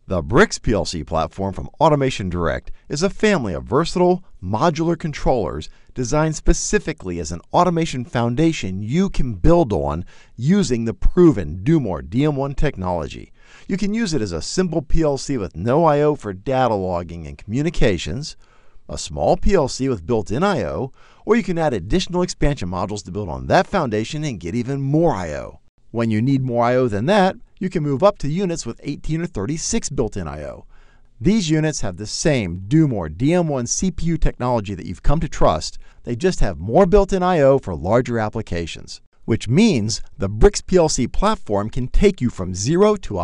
The Brix PLC platform from Automation Direct is a family of versatile, modular controllers designed specifically as an automation foundation you can build on using the proven DoMore DM1 technology. You can use it as a simple PLC with no I/O for data logging and communications, a small PLC with built-in I/O, or you can add additional expansion modules to build on that foundation and get even more I/O. When you need more I/O than that, you can move up to units with 18 or 36 built-in I/O. These units have the same DoMore DM1 CPU technology that you've come to trust. They just have more built-in I/O for larger applications, which means the Brix PLC platform can take you from 0 to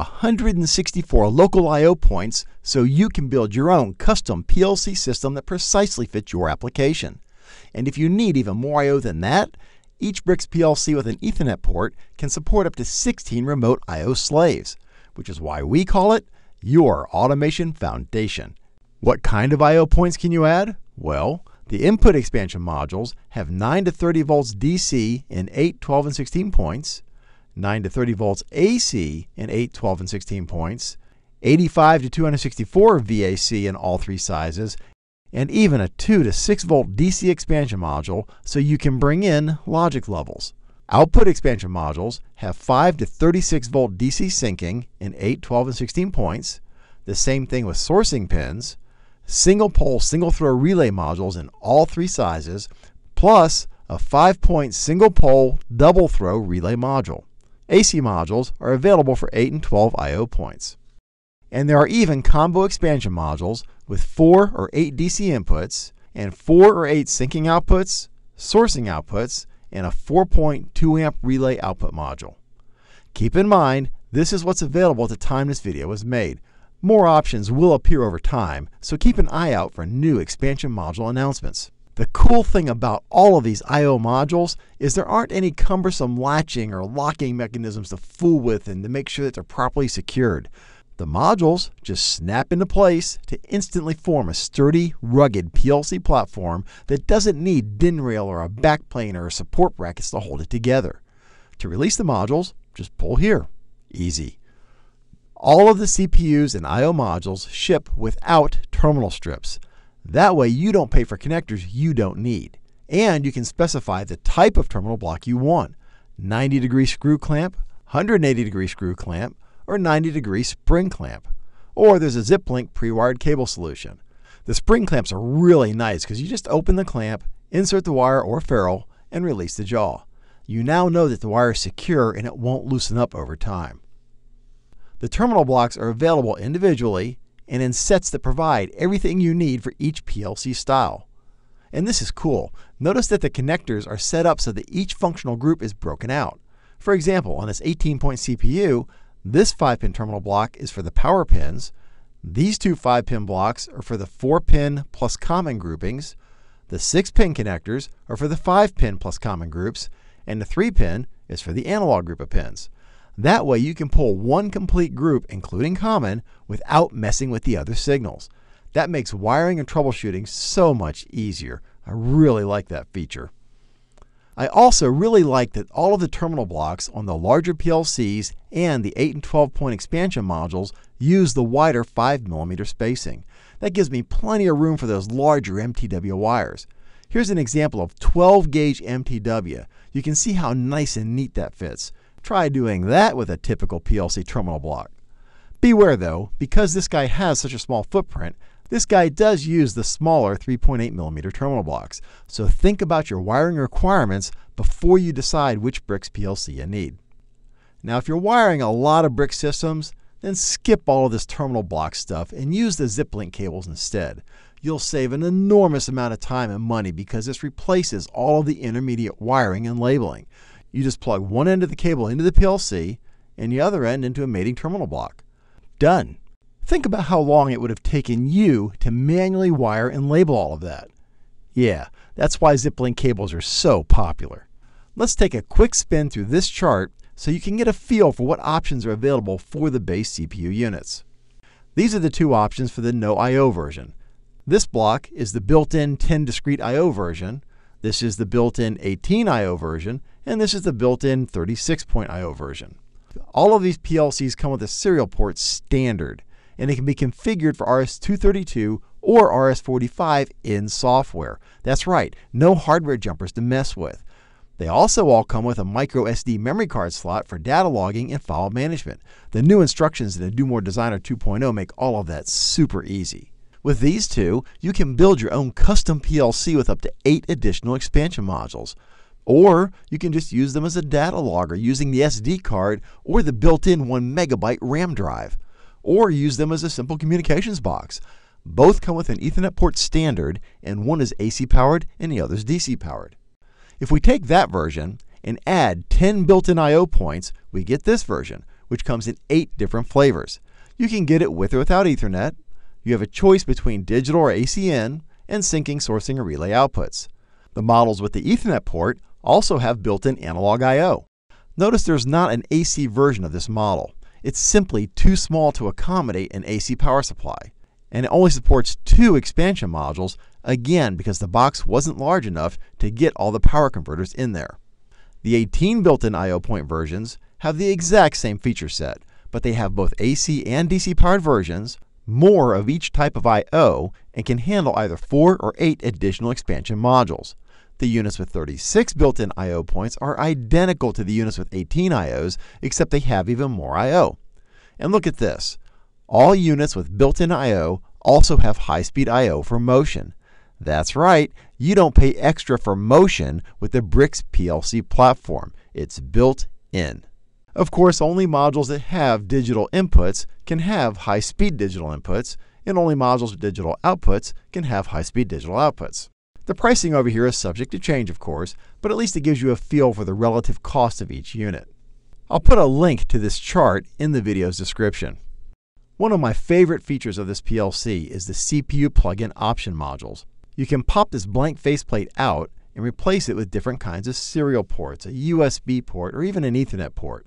164 local I/O points so you can build your own custom PLC system that precisely fits your application. And if you need even more I/O than that, each Brix PLC with an Ethernet port can support up to 16 remote I/O slaves, which is why we call it your automation foundation. What kind of I/O points can you add? Well, the input expansion modules have 9 to 30 volts DC in 8, 12, and 16 points, 9 to 30 volts AC in 8, 12, and 16 points, 85 to 264 VAC in all three sizes, and even a 2 to 6 volt DC expansion module so you can bring in logic levels. Output expansion modules have 5 to 36 volt DC syncing in 8, 12, and 16 points, the same thing with sourcing pins, single pole single throw relay modules in all three sizes, plus a 5-point single pole double throw relay module. AC modules are available for 8 and 12 I/O points. And there are even combo expansion modules with 4 or 8 DC inputs and 4 or 8 syncing outputs, sourcing outputs, and a 4.2 amp relay output module. Keep in mind, this is what's available at the time this video was made. More options will appear over time, so keep an eye out for new expansion module announcements. The cool thing about all of these I/O modules is there aren't any cumbersome latching or locking mechanisms to fool with and to make sure that they're properly secured. The modules just snap into place to instantly form a sturdy, rugged PLC platform that doesn't need DIN rail or a backplane or support brackets to hold it together. To release the modules, just pull here. Easy. All of the CPUs and I/O modules ship without terminal strips. That way you don't pay for connectors you don't need. And you can specify the type of terminal block you want. 90-degree screw clamp, 180-degree screw clamp, or 90-degree spring clamp. Or there's a ZipLink pre-wired cable solution. The spring clamps are really nice because you just open the clamp, insert the wire or ferrule, and release the jaw. You now know that the wire is secure and it won't loosen up over time. The terminal blocks are available individually and in sets that provide everything you need for each PLC style. And this is cool. Notice that the connectors are set up so that each functional group is broken out. For example, on this 18-point CPU, this 5-pin terminal block is for the power pins. These two 5-pin blocks are for the 4-pin plus common groupings. The 6-pin connectors are for the 5-pin plus common groups. And the 3-pin is for the analog group of pins. That way you can pull one complete group, including common, without messing with the other signals. That makes wiring and troubleshooting so much easier. I really like that feature. I also really like that all of the terminal blocks on the larger PLCs and the 8 and 12 point expansion modules use the wider 5mm spacing. That gives me plenty of room for those larger MTW wires. Here's an example of 12 gauge MTW. You can see how nice and neat that fits. Try doing that with a typical PLC terminal block. Beware though, because this guy has such a small footprint, this guy does use the smaller 3.8mm terminal blocks, so think about your wiring requirements before you decide which Brix PLC you need. Now if you're wiring a lot of Brix systems, then skip all of this terminal block stuff and use the ZipLink cables instead. You'll save an enormous amount of time and money because this replaces all of the intermediate wiring and labeling. You just plug one end of the cable into the PLC and the other end into a mating terminal block. Done. Think about how long it would have taken you to manually wire and label all of that. Yeah, that's why ZipLink cables are so popular. Let's take a quick spin through this chart so you can get a feel for what options are available for the base CPU units. These are the two options for the no I/O version. This block is the built-in 10 discrete I/O version. This is the built-in 18 I/O version, and this is the built-in 36-point I/O version. All of these PLCs come with a serial port standard. and it can be configured for RS-232 or RS-485 in software. That's right, no hardware jumpers to mess with. They also all come with a micro SD memory card slot for data logging and file management. The new instructions in the Do More Designer 2.0 make all of that super easy. With these two, you can build your own custom PLC with up to 8 additional expansion modules. Or you can just use them as a data logger using the SD card or the built-in 1 MB RAM drive. Or use them as a simple communications box. Both come with an Ethernet port standard, and one is AC powered and the other is DC powered. If we take that version and add 10 built-in I/O points, we get this version, which comes in 8 different flavors. You can get it with or without Ethernet. You have a choice between digital or AC in, and syncing, sourcing, or relay outputs. The models with the Ethernet port also have built-in analog I/O. Notice there's not an AC version of this model. It's simply too small to accommodate an AC power supply. And it only supports 2 expansion modules, again because the box wasn't large enough to get all the power converters in there. The 18 built-in I/O point versions have the exact same feature set, but they have both AC and DC powered versions, more of each type of I/O, and can handle either 4 or 8 additional expansion modules. The units with 36 built-in I/O points are identical to the units with 18 I/Os, except they have even more I/O. And look at this. All units with built-in I/O also have high-speed I/O for motion. That's right, you don't pay extra for motion with the Brix PLC platform. It's built in. Of course, only modules that have digital inputs can have high-speed digital inputs, and only modules with digital outputs can have high-speed digital outputs. The pricing over here is subject to change, of course, but at least it gives you a feel for the relative cost of each unit. I'll put a link to this chart in the video's description. One of my favorite features of this PLC is the CPU plug-in option modules. You can pop this blank faceplate out and replace it with different kinds of serial ports, a USB port, or even an Ethernet port.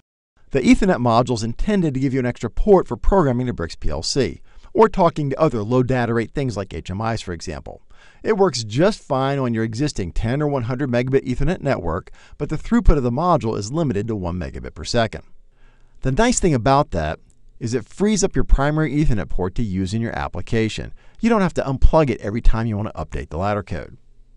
The Ethernet module is intended to give you an extra port for programming the Brix PLC, or talking to other low data rate things like HMIs, for example. It works just fine on your existing 10 or 100 megabit Ethernet network, but the throughput of the module is limited to 1 megabit per second. The nice thing about that is it frees up your primary Ethernet port to use in your application. You don't have to unplug it every time you want to update the ladder code.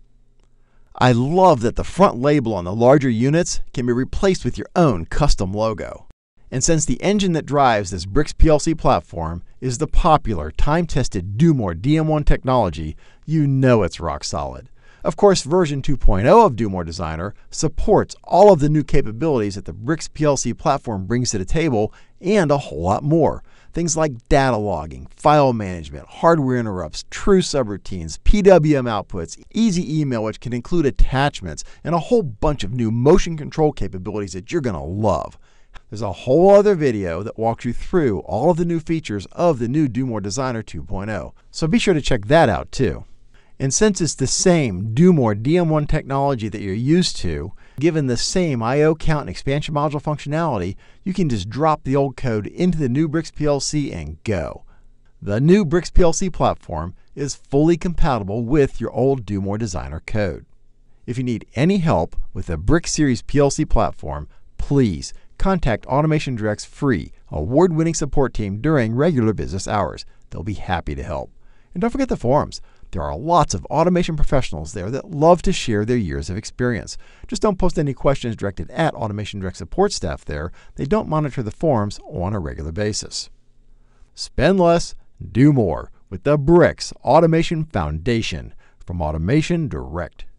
I love that the front label on the larger units can be replaced with your own custom logo. And since the engine that drives this Brix PLC platform is the popular, time-tested Do More DM1 technology, you know it's rock solid. Of course, version 2.0 of Do More Designer supports all of the new capabilities that the Brix PLC platform brings to the table and a whole lot more. Things like data logging, file management, hardware interrupts, true subroutines, PWM outputs, easy email which can include attachments, and a whole bunch of new motion control capabilities that you're going to love. There's a whole other video that walks you through all of the new features of the new Do More Designer 2.0, so be sure to check that out too. And since it's the same Do More DM1 technology that you're used to, given the same I/O count and expansion module functionality, you can just drop the old code into the new Brix PLC and go. The new Brix PLC platform is fully compatible with your old Do More Designer code. If you need any help with the Brix Series PLC platform, please contact Automation Direct's free, award-winning support team during regular business hours. They'll be happy to help. And don't forget the forums. There are lots of automation professionals there that love to share their years of experience. Just don't post any questions directed at Automation Direct support staff there. They don't monitor the forums on a regular basis. Spend less, do more with the Brix Automation Foundation from Automation Direct.